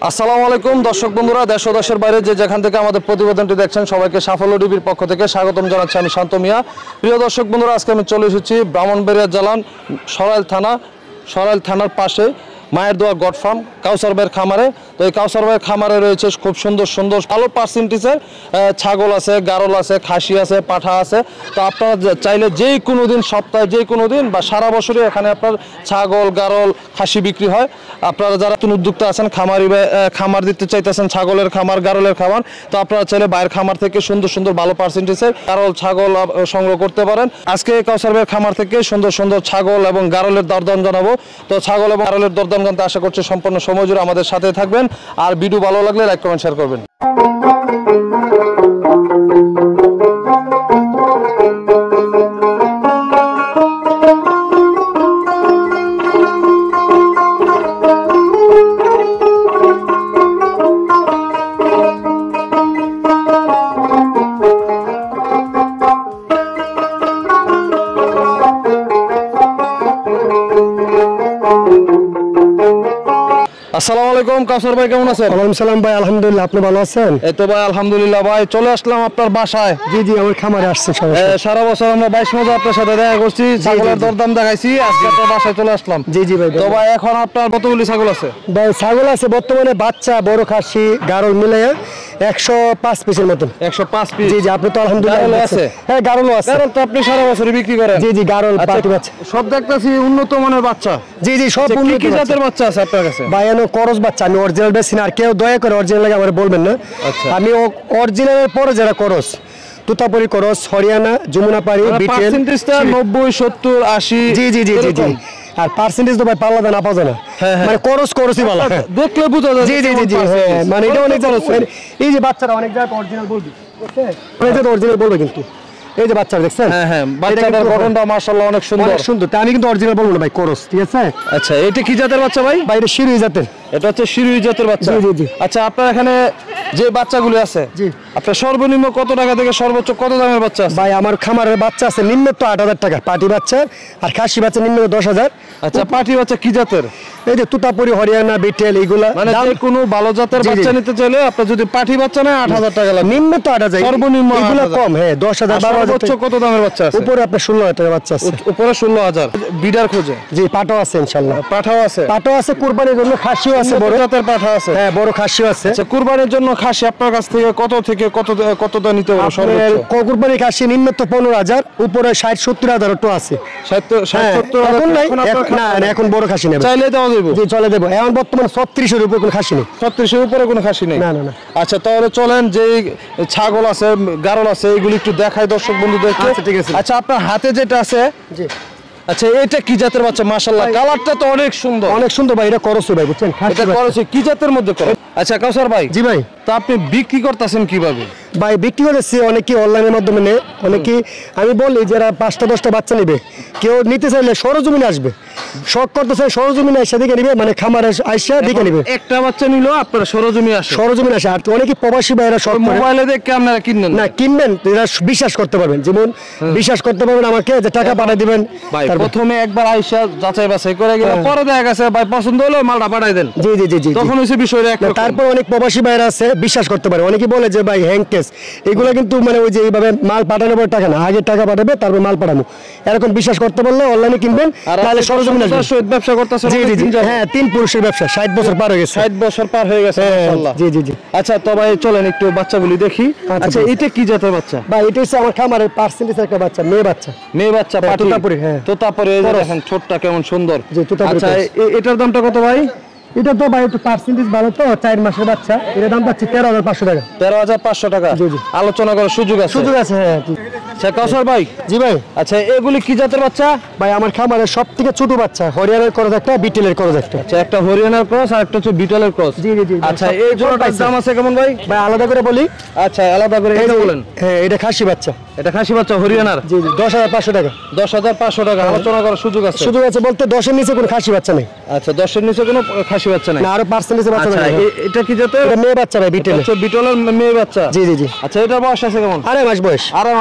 আসসালামু আলাইকুম দর্শক বন্ধুরা, দেশ ও দেশের বাইরে যে যেখান থেকে আমাদের প্রতিবেদনটি দেখছেন সবাইকে সাফল্য টিভির পক্ষ থেকে স্বাগতম জানাচ্ছি। আমি শান্ত মিয়া। প্রিয় দর্শক বন্ধুরা, আজকে আমি চলে এসেছি ব্রাহ্মণবাড়িয়া জেলার সরাইল থানার পাশে মায়ের দোয়া গড ফার্ম কাউসার ভাইয়ের খামারে। তো এই কাউসার ভাইয়ের খামারে রয়েছে খুব সুন্দর সুন্দর ভালো পার্সেন্টেজের ছাগল আছে, গারল আছে, খাসি আছে, পাঠা আছে। তো আপনারা চাইলে যে কোনো দিন, সপ্তাহে যে কোনো দিন বা সারা বছরই এখানে আপনার ছাগল, গারল, খাসি বিক্রি হয়। আপনারা যারা নতুন উদ্যোক্তা আছেন, খামার দিতে চাইতেছেন, ছাগলের খামার, গারলের খামার, তো আপনারা চাইলে বাইরের খামার থেকে সুন্দর সুন্দর ভালো পার্সেন্টেজের গারল, ছাগল সংগ্রহ করতে পারেন। আজকে কাউসার ভাইয়ের খামার থেকে সুন্দর সুন্দর ছাগল এবং গারলের দরদাম জানাবো। তো ছাগল এবং গারলের দরদাম জানতে আশা করছি সম্পূর্ণ সময় জুড়ে আমাদের সাথে থাকবেন। আর ভিডিও ভালো লাগলে লাইক, কমেন্ট, শেয়ার করবেন। আসসালামু আলাইকুম কাউসার ভাই, কেমন আছেন? ওয়ালাইকুম সালাম ভাই, আলহামদুলিল্লাহ। আপনি ভালো আছেন? এই তো ভাই আলহামদুলিল্লাহ। ভাই চলে আসলাম আপনার বাসায়। জি জি, আমার খামারে আসছে। সারা বছর আমরা 22 মজা আপনার সাথে দেখা করছি, ছাগলের দরদাম দেখাইছি, আজকে আপনার বাসায় চলে আসলাম। জি জি ভাই। তো ভাই এখন আপনার কতগুলি ছাগল আছে? ভাই ছাগল আছে বর্তমানে বাচ্চা, বড়, খাসি, গারল মিলে 105 পিসের মতন। 105 পিস? জি জি। আপনি তো আলহামদুলিল্লাহ আছে? হ্যাঁ, গারলও আছে। গারল তো আপনি সারা বছরই বিক্রি করেন? জি জি, গারল পাটি বাচ্চা সব দেখতেছি উন্নত মানের বাচ্চা। জি জি, সব উন্নত কি জাতের বাচ্চা আছে আপনার কাছে? ভাই এনো করস বাচ্চা, আমি অরিজিনাল বেশি না। আর কেউ দয়া করে অরিজিনাল লাগে আমার বলবেন না। আমি অরিজিনালের পরে যারা করস, তুতাপুরি করস, হরিয়ানা, যমুনাপাড়ি, বিটেল, পার্সেন্টেজটা 90, 70, 80। জি জি জি জি জি। আর পার্সেন্টেজ তো ভাই পাল্লা দেন আপা জানা, মানে করসই ভালো দেখলে বোঝা যায়। জি জি জি জি, মানে এটা অনেক এই যে বাচ্চারা অনেক জায়গায় অরিজিনাল বলবে, অনেক জায়গায় অরিজিনাল বলবে, কিন্তু এই যে বাচ্চারা দেখছেন, হ্যাঁ হ্যাঁ, বাচ্চাটার গঠনটা মাশাআল্লাহ অনেক সুন্দর, অনেক সুন্দর। তা আমি কিন্তু অরিজিনাল বলবো না ভাই, করস। ঠিক আছে? আচ্ছা, এটা কি জাতের বাচ্চা ভাই? ভাই এটা শিরোই জাতের। এটা হচ্ছে শিরোই জাতের বাচ্চা। জি জি জি। আচ্ছা, আপনার এখানে যে বাচ্চাগুলো আছে, জি, আপনার সর্বনিম্ন কত টাকা থেকে সর্বোচ্চ কত দামের বাচ্চা আছে? ভাই আমার খামারের বাচ্চা আছে নিম্ন তো 8,000 টাকা পাটি বাচ্চা, আর খাসি বাচ্চা নিম্ন 10,000। আচ্ছা, পাটি বাচ্চা কি জাতের? এই যে তুতাপুরি, হরিয়ানা, বিটেল, এইগুলা। মানে যে কোনো ভালো জাতের বাচ্চা নিতে চাইলে আপনার যদি পাটি বাচ্চা নেয় 8,000 টাকা লাগবে। নিম্ন তো 8,000, সর্বনিম্ন এগুলা কম। হ্যাঁ, 10,000, 12,000। সর্বোচ্চ কত দামের বাচ্চা আছে? উপরে আপনার 16,000 টাকা বাচ্চা আছে। উপরে 16,000 বিডার খোঁজে? জি, পাটাও আছে ইনশাআল্লাহ। পাঠাও আছে? পাটাও আছে, কুরবানির জন্য খাসিও আছে, বড় জাতের পাঠা আছে। হ্যাঁ, বড় খাসিও আছে। আচ্ছা, কুরবানির জন্য খাসি আপনার কাছ থেকে কতটা নিতে হবে সর্বোচ্চ? কুরবানির খাসি নিম্ন তো 15,000, উপরে 60-70,000 তো আছে। 60-70,000 না, এখন বড় খাসি নেবে, চাইলে দেওয়া যাবে? জি, চলে দেবো। এখন বর্তমানে 36,000 উপরে কোনো খাসি নেই। 36-এর উপরে কোনো খাসি নেই? না না না। আচ্ছা, তাহলে চলেন যে ছাগল আছে, গারল আছে, এগুলি একটু দেখাই দর্শক বন্ধুদেরকে। আচ্ছা, ঠিক আছে। আচ্ছা, আপনার হাতে যেটা আছে, জি, আচ্ছা, এটা কি জাতের বাচ্চা? মাশাআল্লাহ, কালারটা তো অনেক সুন্দর। অনেক সুন্দর ভাই। এটা করছে ভাই, বুঝছেন? এটা করছে কি জাতের মধ্যে করে? আচ্ছা কাউসার ভাই। জি ভাই। তো আপনি বিক্রি করতেছেন কিভাবে? ভাই বিক্রি করেছি অনেকে অনলাইনের মাধ্যমে নেয়, অনেকে আমি বলি যারা 5টা-10টা বাচ্চা নেবে, কেউ নিতে চাইলে সরজমিনে আসবে, শখ করতে চাই সরজমিনে এসে দেখে নিবে, মানে খামারে আইসা দেখে নিবে। একটা বাচ্চা নিলো আপনারা সরজমিনে আসে? আর অনেকে প্রবাসী ভাইরা শখ করে মোবাইলে দেখে আপনারা কিনবেন না, কিনবেন এরা বিশ্বাস করতে পারবেন। যেমন বিশ্বাস করতে পারবেন আমাকে যে টাকা পাঠিয়ে দিবেন। ভাই প্রথমে একবার আইসা যাচাই বাছাই করে গেলে পরে দেখা গেছে ভাই পছন্দ হলো মালটা পাঠাই দেন। জি জি জি জি, তখন হইছে বিষয়টা একরকম। তারপর অনেক প্রবাসী ভাইরা আছে বিশ্বাস করতে পারে, অনেকে বলে যে ভাই হ্যাংকেস এগুলো কিন্তু মানে ওই যে এইভাবে মাল পাঠানোর পর টাকা না, আগে টাকা পাঠাবে তারপর মাল পাঠানো, এরকম বিশ্বাস করতে পারলে অনলাইনে কিনবেন, তাহলে সরজমিনে আসবেন। ব্যবসা করতেছেন? জি জি জি, হ্যাঁ, 3 পুরুষের ব্যবসা, 60 বছর পার হয়ে গেছে। 60 বছর পার হয়ে গেছে মাশাআল্লাহ। জি জি জি। আচ্ছা, তো ভাই চলেন একটু বাচ্চাগুলি দেখি। আচ্ছা, এটা কি জাতের বাচ্চা? ভাই এটা হচ্ছে আমার খামারের পার্সেন্টেজ একটা বাচ্চা, মেয়ে বাচ্চা। মেয়ে বাচ্চা, তোতাপুরি। হ্যাঁ, তোতাপুরি। দেখেন ছোটটা কেমন সুন্দর। জি, তোতাপুরি। আচ্ছা, এটার দামটা কত ভাই? এটা তো ভাই একটু পার্সেন্টেজ ভালো, তো 4 মাসের বাচ্চা, এর দাম পাচ্ছি 13,500 টাকা। 13,500 টাকা? জি জি। আলোচনা করার সুযোগ আছে? সুযোগ আছে, হ্যাঁ। আচ্ছা কাউসার ভাই। জি ভাই। আচ্ছা, এগুলি কি জাতের বাচ্চা? ভাই আমার খামারের সবথেকে ছোট বাচ্চা, হরিয়ানার ক্রস একটা, বিটেলের ক্রস একটা। আচ্ছা, একটা হরিয়ানার ক্রস আর একটা হচ্ছে বিটলের ক্রস। জি জি জি। আচ্ছা, এই জোড়াটার দাম আছে কেমন ভাই? ভাই আলাদা করে বলি। আচ্ছা, আলাদা করে এটা বলেন। হ্যাঁ, এটা খাসি বাচ্চা। এটা খাসি বাচ্চা হরিয়ানার? জি জি, 10,500 টাকা। 10,500 টাকা। আলোচনা করার সুযোগ আছে? সুযোগ আছে বলতে 10-এর নিচে কোনো খাসি বাচ্চা নেই। আচ্ছা, 10-এর নিচে কোনো খাসি বাচ্চা নেই? না, আরো পার্সেন্টেজে বাচ্চা আচ্ছা, নেই। এটা কি জাতের? এটা মেয়ে বাচ্চা ভাই, বিটেল। আচ্ছা, বিটলের মেয়ে বাচ্চা? জি জি জি। আচ্ছা, এটা বয়স আছে কেমন? 2.5 মাস বয়স। 2.5 মাস? জি,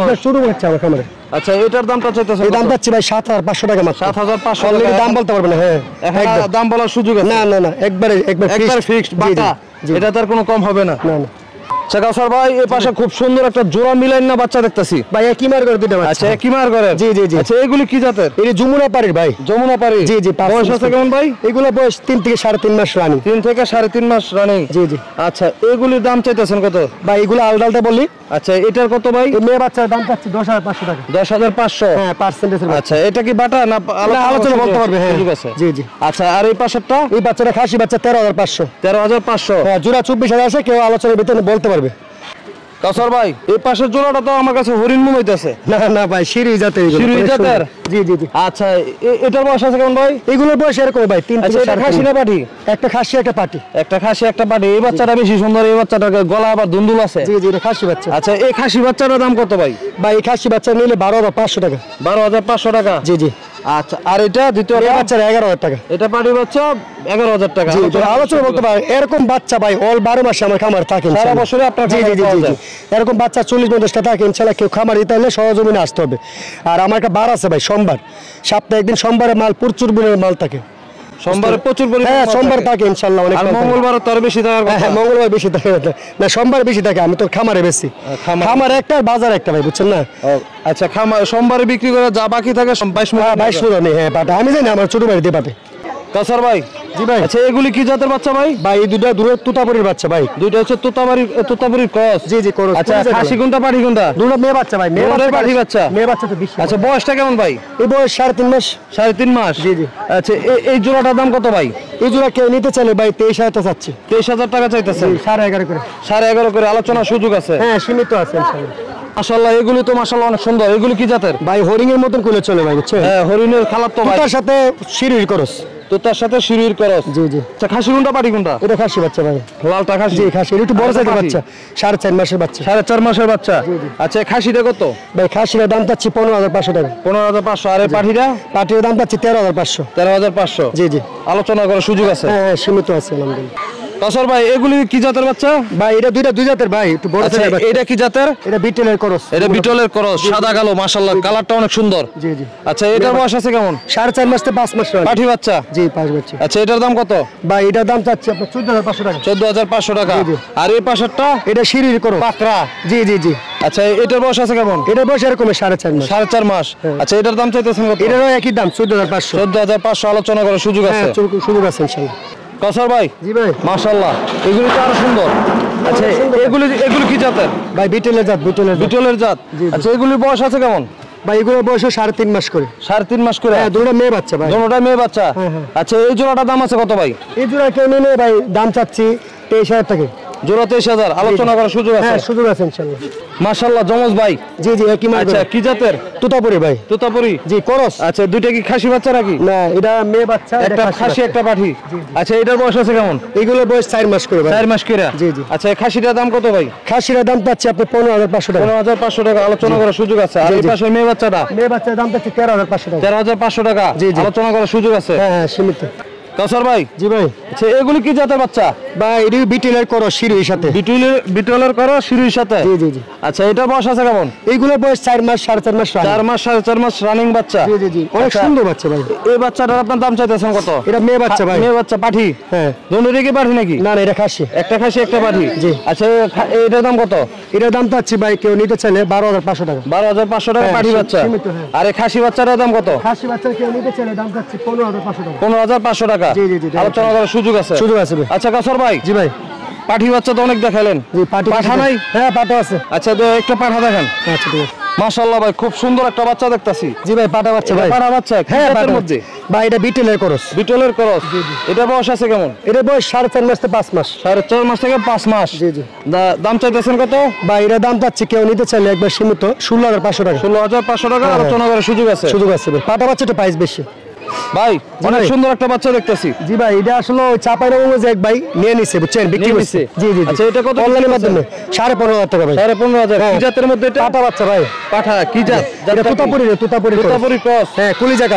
একবার শুরু হচ্ছে আমার খামারে। আচ্ছা এটার দামটা চাইতেছেন এই দাম পাচ্ছি ভাই 7500 টাকা মাত্র। 7500 অলরেডি দাম বলতে পারবে না। হ্যাঁ এখন দাম বলার সুযোগ আছে? না না না, একবার ফিক্সড বাটা, এটা তার কোনো কম হবে না। না না। আচ্ছা কাউসার ভাই, এই পাশে খুব সুন্দর একটা জোড়া মিলাইন না বাচ্চা দেখতেছি ভাই, একই মার করে দুটো বাচ্চা। আচ্ছা একই মার করে? জি জি জি। আচ্ছা এগুলি কি জাতের? এই যমুনা পাড়ির ভাই। যমুনা পাড়ি? জি জি। বয়স আছে কেমন ভাই? এগুলো বয়স 3 থেকে 3.5 মাস রানিং। 3 থেকে 3.5 মাস রানিং? জি জি। আচ্ছা এগুলির দাম চাইতেছেন কত ভাই? এগুলো আলাদা আলাদা বলি। আচ্ছা এটার কত ভাই? এই মেয়ে বাচ্চার দাম পাচ্ছি 10500 টাকা। 10500? হ্যাঁ, পার্সেন্টেজের। আচ্ছা এটা কি বাটা না আলোচনা বলতে পারবে? হ্যাঁ ঠিক আছে। জি জি। আচ্ছা আর এই পাশেরটা? এই বাচ্চাটা খাসি বাচ্চা 13500। 13500? হ্যাঁ, জোড়া 24000 আছে, কেউ আলোচনার ভিতরে বলতে পারবে। কাউসার ভাই এই পাশের জোড়াটা তো আমার কাছে হরিণ মুমাইতেছে। না না ভাই, শিরি জাতের। শিরি জাতের? জি জি জি। আচ্ছা এটার বয়স আছে কেমন ভাই? এগুলোর বয়স এরকম ভাই 3 থেকে 4। খাসি না পাটি? একটা খাসি একটা পাটি। একটা খাসি একটা পাটি। এই বাচ্চাটা বেশি সুন্দর, এই বাচ্চাটার গলা আবার দুন্দুল আছে। জি জি, এটা খাসি বাচ্চা। আচ্ছা এই খাসি বাচ্চাটার দাম কত ভাই? ভাই এই খাসি বাচ্চা নিলে 12500 টাকা। 12500 টাকা? জি জি। আচ্ছা আর এটা দ্বিতীয় বাচ্চা 11000 টাকা। এটা পাটি বাচ্চা 11000 টাকা। জি, আলোচনা বলতে পারে। এরকম বাচ্চা ভাই অল 12 মাসে আমার খামার থাকে। সারা বছরে আপনার? জি জি জি জি। এরকম বাচ্চা 40-50টা থাকে ইনশাআল্লাহ। কেউ খামার দিতে হলে সরজমিনে আসতে হবে। আর আমার একটা বার আছে ভাই, সোমবার, সপ্তাহে একদিন সোমবারে মাল প্রচুর পরিমাণে মাল থাকে। সোমবারে প্রচুর পরিমাণে? হ্যাঁ, সোমবার থাকে ইনশাআল্লাহ অনেক। আর মঙ্গলবার তো আর বেশি থাকে? হ্যাঁ, মঙ্গলবার বেশি থাকে না, সোমবার বেশি থাকে। আমি তো খামারে বেশি। খামার একটা আর বাজার একটা ভাই, বুঝছেন না? আচ্ছা খামার সোমবারে বিক্রি করে যা বাকি থাকে 22 নেই। হ্যাঁ পাটা আমি জানি, আমার ছোট ভাই দিয়ে পাটে। কাউসার ভাই? জি ভাই। আচ্ছা এগুলি কি জাতের বাচ্চা ভাই? ভাই এই দুটো তুতাপুরির বাচ্চা ভাই। দুইটা হচ্ছে তুতাপুরির ক্রস? জি জি ক্রস। আচ্ছা খাসি কোনটা পাটি কোনটা? দুটো মেয়ে বাচ্চা ভাই। মেয়ে বাচ্চা পাটি বাচ্চা? মেয়ে বাচ্চা তো বেশি। আচ্ছা বয়সটা কেমন ভাই? এই বয়স 3.5 মাস। 3.5 মাস? জি জি। আচ্ছা এই জোড়াটার দাম কত ভাই? এই জোড়া কেউ নিতে চাইলে ভাই 23000 চাচ্ছি। 23000 টাকা চাইতেছেন? 11.5 করে। 11.5 করে আলোচনার সুযোগ আছে? হ্যাঁ, সীমিত আছে ইনশাআল্লাহ। মাশাআল্লাহ এগুলি তো মাশাআল্লাহ অনেক সুন্দর। এগুলি কি জাতের ভাই? হরিং এর মতন কোলে চলে ভাই, বুঝছেন? হ্যাঁ হরিণের খালার তো ভাই। তার সাথে শিরির করস। তো তার সাথে শিরির করস? জি জি। আচ্ছা খাসি কোনটা পাটি কোনটা? এটা খাসি বাচ্চা ভাই। লালটা খাসি? জি খাসি। একটু বড় সাইজের বাচ্চা, 4.5 মাসের বাচ্চা। 4.5 মাসের বাচ্চা? আচ্ছা খাসিটা কত ভাই? খাসির দাম চাচ্ছি 15500 টাকা। 15500? আর পাঠিটা? পাটির দাম চাচ্ছি 13500। 13500? জি জি। আলোচনা করার সুযোগ আছে? হ্যাঁ সীমিত আছে আলহামদুলিল্লাহ। কাউসার ভাই এগুলি কি জাতের বাচ্চা ভাই? এটা দুই জাতের ভাই, একটু বড় সাইজের বাচ্চা। এটা কি জাতের? এটা বিটেলের ক্রস। এটা বিটলের ক্রস, সাদা কালো, মাশাআল্লাহ কালারটা অনেক সুন্দর। জি জি। আচ্ছা এটার বয়স আছে কেমন? 4.5 মাস থেকে 5 মাস পাঠি বাচ্চা? জি 5 বাচ্চা। আচ্ছা এটার দাম কত ভাই? এটার দাম চাচ্ছি আপনার 14500 টাকা। 14500 টাকা? আর এই পাশেরটা? এটা শিরির ক্রস পাকড়া? জি জি জি। আচ্ছা এটার বয়স আছে কেমন? এটার বয়স এরকম 4.5 মাস। 4.5 মাস? আচ্ছা এটার দাম চাইতেছেন কত? এটারও একই দাম 14500। 14500 আলোচনা করার সুযোগ আছে? হ্যাঁ সুযোগ আছে ইনশাআল্লাহ। কাউসার ভাই? জি ভাই। মাশাআল্লাহ এগুলি তো আরো সুন্দর। আচ্ছা এগুলি কি জাতের ভাই? বিটেলের জাত। বিটলের জাত? আচ্ছা এগুলির বয়স আছে কেমন ভাই? এগুলোর বয়স 3.5 মাস করে। 3.5 মাস করে? হ্যাঁ, দুটো মেয়ে বাচ্চা ভাই। দুটোটাই মেয়ে বাচ্চা? আচ্ছা এই জোড়াটার দাম আছে কত ভাই? এই জোড়া কেউ নিলে ভাই দাম চাচ্ছি 23000 টাকা। জোড়া 23000? আলোচনা করার সুযোগ আছে? হ্যাঁ সুযোগ আছে ইনশাআল্লাহ। মাশাআল্লাহ জমজ ভাই? জি জি একই মাল। আচ্ছা কি জাতের? তুতাপুরি ভাই। তুতাপুরি? জি ক্রস। আচ্ছা দুইটা কি খাসি বাচ্চা নাকি? না, এটা মেয়ে বাচ্চা, একটা খাসি একটা পাঠি। আচ্ছা এটার বয়স আছে কেমন? এগুলোর বয়স 4 মাস করে ভাই। 4 মাস করে? জি জি। আচ্ছা এই খাসিটার দাম কত ভাই? খাসির দাম পাচ্ছি আপনি 15500 টাকা। 15500 টাকা? আলোচনা করার সুযোগ আছে? আর এই পাশে মেয়ে বাচ্চাটা? মেয়ে বাচ্চার দাম পাচ্ছি 13500 টাকা। 13500 টাকা? জি জি। আলোচনা করার সুযোগ আছে? হ্যাঁ হ্যাঁ সীমিত। কাউসার ভাই? জি ভাই। আচ্ছা এগুলি কি জাতের বাচ্চা ভাই? এটি বিটেলের ক্রস শিরির সাথে। বিটলের করো শিরুর সাথে? জি জি জি। আচ্ছা এটার বয়স আছে কেমন? এইগুলোর বয়স 4 মাস 4.5 মাস। 4 মাস 4.5 মাস রানিং বাচ্চা? জি জি জি। অনেক সুন্দর বাচ্চা ভাই। এই বাচ্চাটার আপনার দাম চাইতেছেন কত? এটা মেয়ে বাচ্চা ভাই। মেয়ে বাচ্চা পাঠি? হ্যাঁ। দুটোরই কি পাঠি নাকি? না না, এটা খাসি। একটা খাসি একটা পাঠি? জি। আচ্ছা এটার দাম কত? এটার দাম চাচ্ছি ভাই কেউ নিতে চাইলে 12500 টাকা। 12500 টাকা পাঠি বাচ্চা? আর এই খাসি বাচ্চাটার দাম কত? খাসি বাচ্চা কেউ নিতে চাইলে দাম চাচ্ছি 15500 টাকা। 15500 টাকা? জি জি জি। আলোচনা করার সুযোগ আছে? সুযোগ আছে ভাই। আচ্ছা কাউসার ভাই? জি ভাই। পাঠি বাচ্চা তো অনেক দেখাইলেন। জি পাঠা নাই? হ্যাঁ পাঠা আছে। আচ্ছা তো একটা পাঠা দেখেন। আচ্ছা ঠিক আছে। মাশাআল্লাহ ভাই খুব সুন্দর একটা বাচ্চা দেখতাছি। জি ভাই পাঠা বাচ্চা ভাই। পাঠা বাচ্চা? হ্যাঁ এর পাঠার মধ্যে ভাই এটা বিটেলের ক্রস। বিটলের ক্রস? জি জি। এটা বয়স আছে কেমন? এটা বয়স 4.5 মাস থেকে 5 মাস। 4.5 মাস থেকে 5 মাস? জি জি। দাম চাইতেছেন কত ভাই? এর দাম চাচ্ছি কেউ নিতে চাইলে একবার সীমিত 16500 টাকা। 16500 টাকা? আলোচনা করার সুযোগ আছে? সুযোগ আছে ভাই। পাঠা বাচ্চাটা প্রাইস বেশি ভাই। অনেক সুন্দর একটা বাচ্চা দেখতেছি। জি ভাই। এটা আসলে ওই চাপাইনবাবগঞ্জে এক ভাই নিয়ে নিছে, বুঝছেন, বিক্রি করছে। জি জি। আচ্ছা এটা কত? অনলাইনের মাধ্যমে 15500 টাকা ভাই। 15500? কি জাতের মধ্যে এটা? পাঠা বাচ্চা ভাই। পাঠা কি জাত? এটা তুতাপুরি ক্রস। তুতাপুরি ক্রস? হ্যাঁ কুলিজা কালার।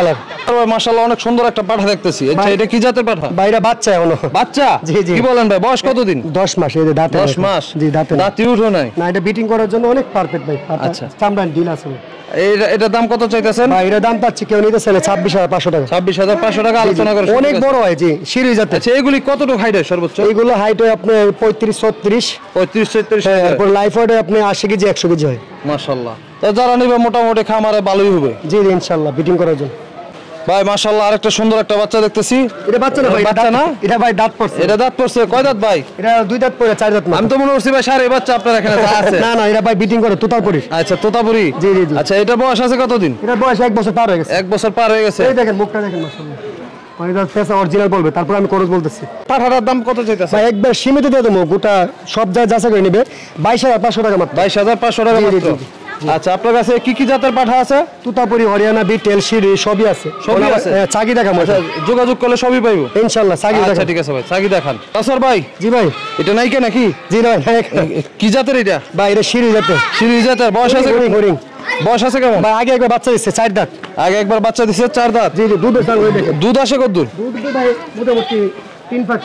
মাশাআল্লাহ অনেক সুন্দর একটা পাঠা দেখতেছি। আচ্ছা এটা কি জাতের পাঠা? বাইরে বাচ্চা এখনো। বাচ্চা? জি জি। কি বলেন ভাই, বয়স কতদিন? 10 মাস। এই যে দাঁতে। 10 মাস? জি দাঁতে। দাঁতই উঠো নাই? না, এটা বিটিং করার জন্য অনেক পারফেক্ট ভাই। আচ্ছা। চামড়ার ডিল আছে। এটা দাম কত চাইতেছেন? ভাই এটা দাম পাচ্ছি কেউ নিতে চাইলে 26,500 টাকা। 26,500 টাকা আলোচনা করে। অনেক বড় হয় জি, সিঁড়ি জাতে। আচ্ছা এগুলি কতটুকু হাইট হয় সর্বোচ্চ? এইগুলো হাইট হয় আপনার 35-36। 35-36। এরপর লাইফ হয় আপনি 80 কেজি 100 কেজি হয়। মাশাআল্লাহ। তো যারা নিবে মোটামুটি খামারে ভালোই হবে। জি ইনশাআল্লাহ বিটিং করার জন্য। ভাই মাশাআল্লাহ আরেকটা সুন্দর একটা বাচ্চা দেখতেছি। এটা বাচ্চা না ভাই, বাচ্চা না? এটা ভাই দাঁত পড়ছে। এটা দাঁত পড়ছে কয় দাঁত ভাই? এটা 2 দাঁত পড়ে 4 দাঁত না। আমি তো মনে করছি ভাই সারে বাচ্চা আপনার এখানে যা আছে। না না, এটা ভাই বিটিং করে তোতাপুরি। আচ্ছা তোতাপুরি। জি জি জি। আচ্ছা এটা বয়স আছে কতদিন? এটা বয়স 1 বছর পার হয়ে গেছে। 1 বছর পার হয়ে গেছে। এই দেখেন মুখটা দেখেন মাশাআল্লাহ। মানে এটা ফেস অরিজিনাল বলবে, তারপর আমি খরচ বলতেছি। পাঠাটার দাম কত চাইতেছে? ভাই একবার সীমিত দিয়ে দেবো, গোটা সব যা যাচাই করে নেবে 22,500 টাকা মাত্র। 22,500 টাকা জি, জি, মাত্র। জি, আচ্ছা আপনার কাছে কি কি জাতের পাঠা আছে? তুতাপুরি, হরিয়ানা, বিটেল, সিরি সবই আছে। সবই আছে? চাগি দেখা মজা। আচ্ছা যোগাযোগ করলে সবই পাইবো ইনশাআল্লাহ চাগি দেখা। আচ্ছা ঠিক আছে ভাই, চাগি দেখান। আসর ভাই জি ভাই। এটা নাইকে নাকি? জি ভাই। কি জাতের এটা? ভাই এটা সিরি জাতে। সিরিজ জাতের। বয়স আছে? হরিং। বয়স আছে কেমন? ভাই আগে একবার বাচ্চা দিচ্ছে 4 দাঁত। আগে একবার বাচ্চা দিছে 4 দাঁত। জি জি, দুধের সাল হয়ে দেখেন। দুধ আসে কত দূর? দুধ তো ভাই মোটামুটি 3 পাঁচ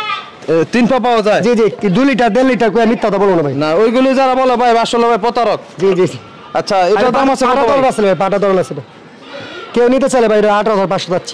3 পা পাওয়া যায়? জি জি, 2 লিটার 1.5 লিটার কই মিথ্যা কথা বলবো না ভাই। না ওইগুলো যারা বলে ভাই আসলে ভাই প্রতারক। জি জি। আচ্ছা এটা দাম আছে কত? পাটা আছে ভাই, পাটা দরন আছে। কেউ নিতে চাইলে ভাই এটা 8,500 যাচ্ছে।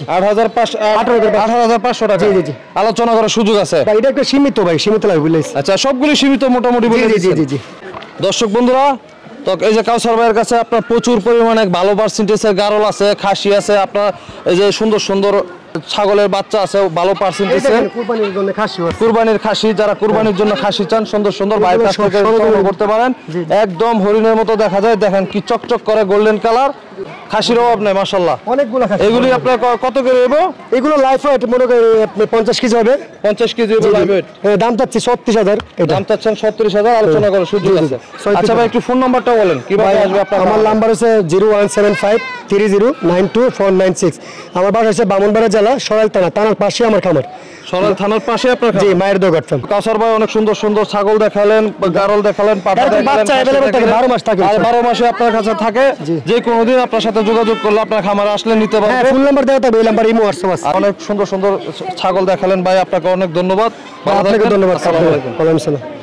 8,500 টাকা। জি জি জি। আলোচনা করার সুযোগ আছে ভাই এটা একটা সীমিত ভাই, সীমিত লাগবে বুঝলেন। আচ্ছা সবগুলো সীমিত মোটামুটি বলে জি জি দিচ্ছেন। জি জি। দর্শক বন্ধুরা তো এই যে কাউসার ভাইয়ের কাছে আপনার প্রচুর পরিমাণে ভালো পার্সেন্টেজের গারল আছে, খাসি আছে, আপনার এই যে সুন্দর সুন্দর ছাগলের বাচ্চা আছে ভালো পার্সেন্টেজের। কুরবানির জন্য খাসি আছে। কুরবানির খাসি, যারা কুরবানির জন্য খাসি চান সুন্দর সুন্দর ভাইয়ের কাছ থেকে সংগ্রহ করতে পারেন। একদম হরিণের মতো দেখা যায়, দেখেন কি চকচক করে গোল্ডেন কালার। খাসির অভাব নাই মাশাআল্লাহ। অনেকগুলো খাসি। এগুলি আপনার কত করে দেব? এগুলো লাইফ ওয়েট মনে করেন আপনি 50 কেজি হবে। 50 কেজি হবে লাইভ ওয়েট। দাম চাচ্ছি 36,000। এটা দাম চাচ্ছেন 36,000, আলোচনা করার সুযোগ আছে। আচ্ছা ভাই একটু ফোন নাম্বারটা বলেন কিভাবে আসবে আপনার? আমার নাম্বার হচ্ছে 01753092496। আমার বাসা হচ্ছে ব্রাহ্মণবাড়িয়া জেলা সরাইল থানা, থানার পাশে আমার খামার। সরাইল থানার পাশে আপনার জি, মায়ের দোকান। কাউসার ভাই অনেক সুন্দর সুন্দর ছাগল দেখালেন, গারল দেখালেন, পাঠা দেখালেন। বাচ্চা अवेलेबल থাকে 12 মাস থাকে। আর 12 মাসে আপনার কাছে থাকে। যে কোনো দিন আপনার সাথে যোগাযোগ করলে আপনার খামারে আসলে নিতে পারবেন। হ্যাঁ, ফোন নাম্বার দেওয়া থাকবে, এই নাম্বার ইমো হোয়াটসঅ্যাপ আছে। অনেক সুন্দর সুন্দর ছাগল দেখালেন ভাই, আপনাকে অনেক ধন্যবাদ। আপনাকে ধন্যবাদ। আসসালামু আলাইকুম। ওয়ালাইকুম আসসালাম।